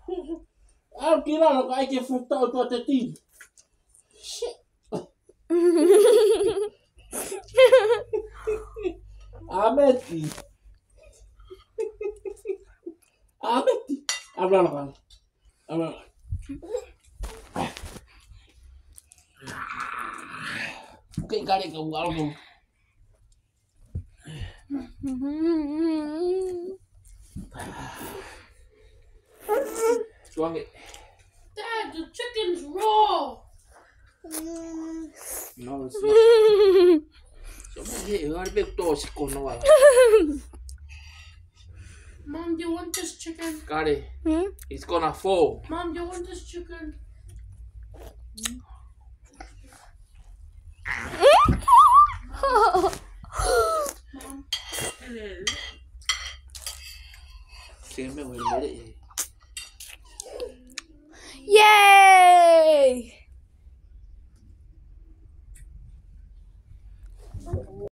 I'll get out. I get for thought what the thing. Shit. Ameti. Ameti. Abla. Okay, got it. Go. Strong it. Dad, the chicken's raw. No, it's not. Mom, do you want this chicken? Got it. It's gonna fall. Mom, do you want this chicken? Mom. Xem mấy người mới đấy.